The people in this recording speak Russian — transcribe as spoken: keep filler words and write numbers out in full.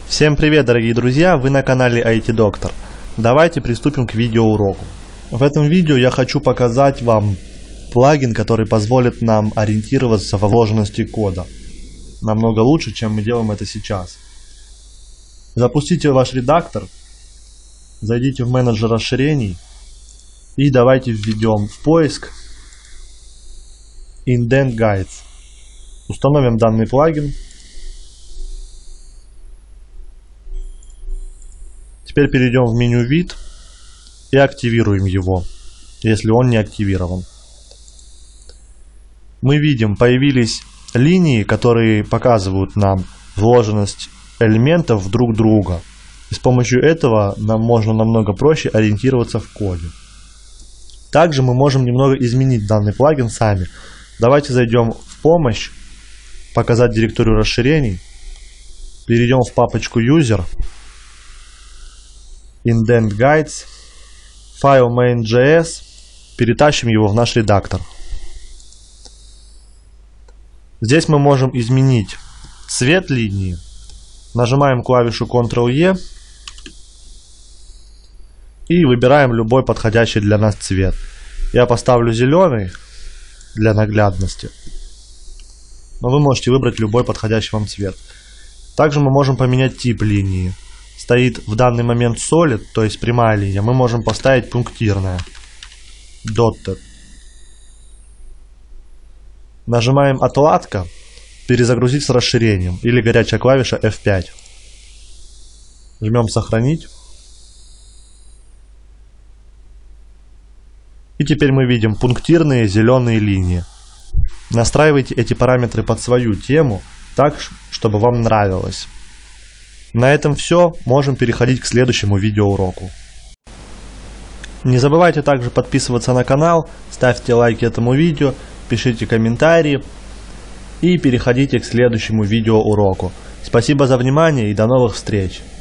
Всем привет, дорогие друзья, вы на канале ай ти Доктор. Давайте приступим к видеоуроку. В этом видео я хочу показать вам плагин, который позволит нам ориентироваться во вложенности кода намного лучше, чем мы делаем это сейчас. Запустите ваш редактор, зайдите в менеджер расширений и давайте введем в поиск Indent Guides. Установим данный плагин. Теперь перейдем в меню «Вид» и активируем его, если он не активирован. Мы видим, появились линии, которые показывают нам вложенность элементов друг друга. И с помощью этого нам можно намного проще ориентироваться в коде. Также мы можем немного изменить данный плагин сами. Давайте зайдем в помощь, показать директорию расширений, перейдем в папочку User, Indent Guides, файл main.js, перетащим его в наш редактор. Здесь мы можем изменить цвет линии. Нажимаем клавишу контрол и и выбираем любой подходящий для нас цвет. Я поставлю зеленый для наглядности, но вы можете выбрать любой подходящий вам цвет. Также мы можем поменять тип линии. Стоит в данный момент solid, то есть прямая линия, мы можем поставить пунктирная, dotted. Нажимаем отладка, перезагрузить с расширением, или горячая клавиша эф пять. Жмем сохранить. И теперь мы видим пунктирные зеленые линии. Настраивайте эти параметры под свою тему так, чтобы вам нравилось. На этом все, можем переходить к следующему видеоуроку. Не забывайте также подписываться на канал, ставьте лайки этому видео, пишите комментарии и переходите к следующему видеоуроку. Спасибо за внимание и до новых встреч!